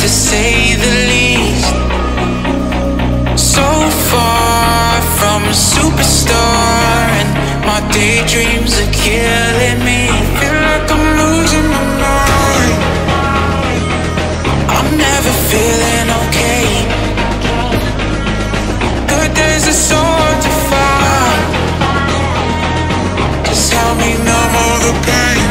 to say the least. So far from a superstar, and my daydreams are killing me. Feel like I'm losing my mind. I'm never feeling okay. Good days are so hard to find. Just help me numb all the pain.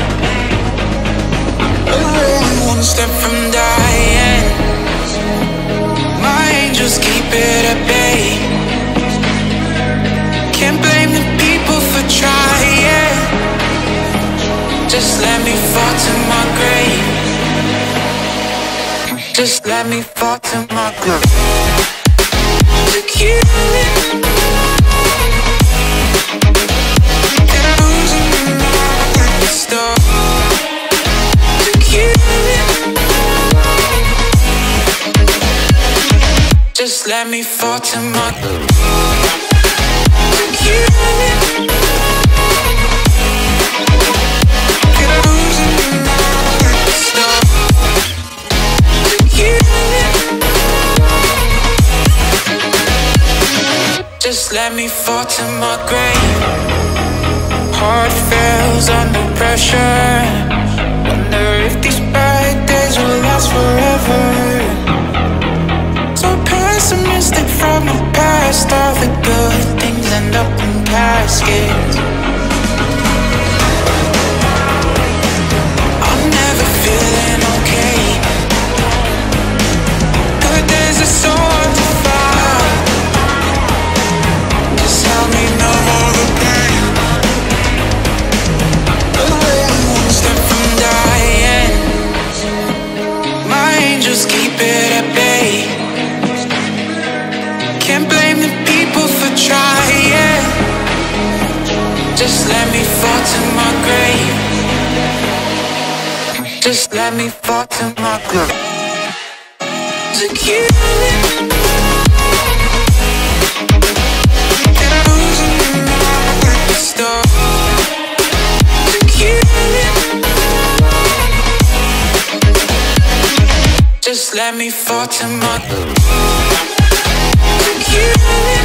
I'm only one step from dying. My angels keep it at bay. Can't blame the people for trying. Just let me fall to my grave. Just let me fall to my grave. To kill it. Get losing my stop. To kill it. Just let me fall to my grave. To kill it. Get losing my stop. To kill it. Just let me fall to my grave. Heart fails under pressure. Wonder if these bad days will last forever. So pessimistic from the past. All the good things end up in caskets. I'm never feeling okay. Good days are so hard to find. Just help me numb all the pain. I'm only one step from dying. My angels keep it at bay. Can't blame the people for trying. Just let me fall to my grave. Just let me fall to my grave. To kill it. Get losing my stop. To kill it. Just let me fall to my grave. To kill it.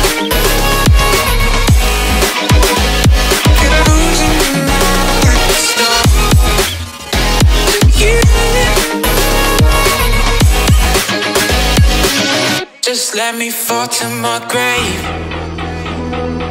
Get losing my stop. To kill it. Just let me fall to my grave.